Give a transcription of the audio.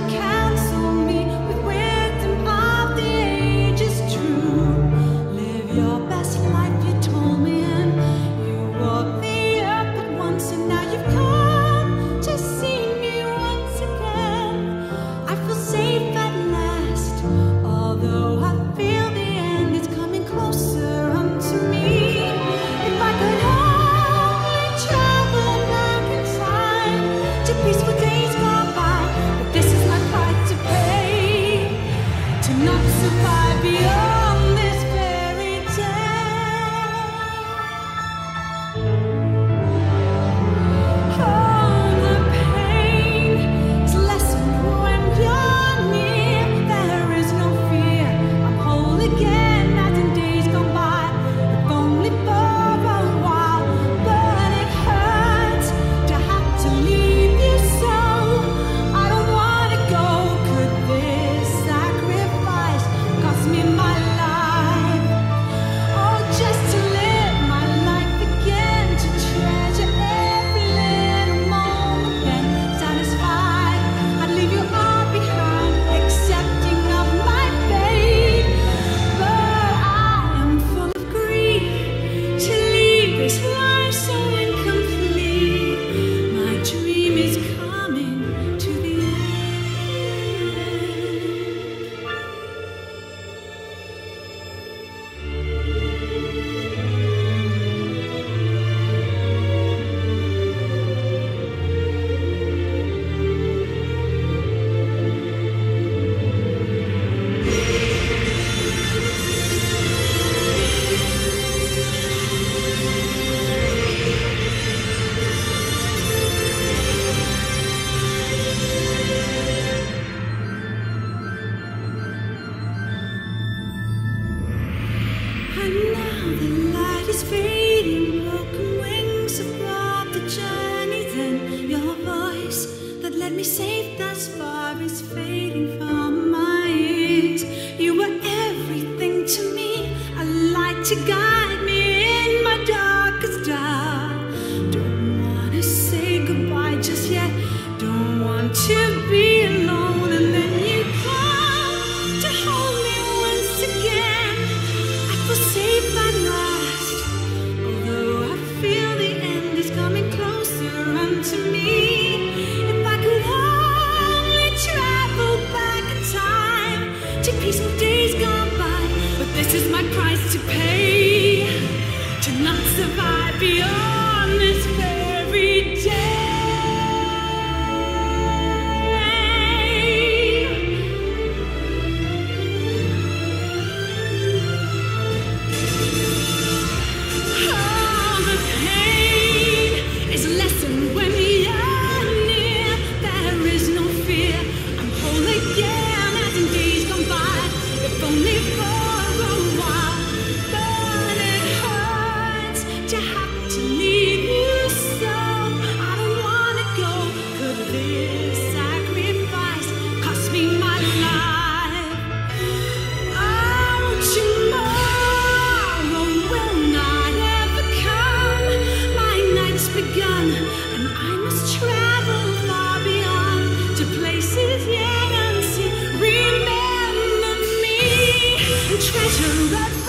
counsel me with wisdom of the ages true. Live your best life, you told me, and you walked the earth but once, and now you've come to see me once again. I feel safe at last, although I feel the end is coming closer unto me. If I could only travel back in time to peaceful days gone by, but this is my price to pay, to not survive beyond this fairy tale. Oh, the pain is lessened when you're near. There is no fear, I'm whole again as in days gone by, if only for a while. But it hurts to have to leave you so. I don't wanna go. Could this sacrifice cost me my life? Oh, just to live my life again, to treasure every little moment, then satisfied I'd leave you all behind, accepting of my fate. But I am full of grief to leave this life so incomplete. My dream is coming to the end. And now the light is fading, broken wings have brought the journey. Then your voice that led me safe thus far is fading from my ears. You were everything to me, a light to guide me in my darkest hour. Don't wanna say goodbye just yet, don't want to be alone. And then you come to hold me once again. I feel safe at last, although I feel the end is coming closer unto me. If I could only travel back in time to peaceful days gone by, but this is my price to pay, to not survive beyond this fairy tale. Oh, the pain is lessened when you're near. There is no fear, I'm whole again as in days gone by, if only for a while. But it hurts to have to leave you so. I don't wanna go. Could this sacrifice cost me my life? Oh, tomorrow will not ever come. My night's begun, and I must travel far beyond to places yet unseen. Remember me and treasure up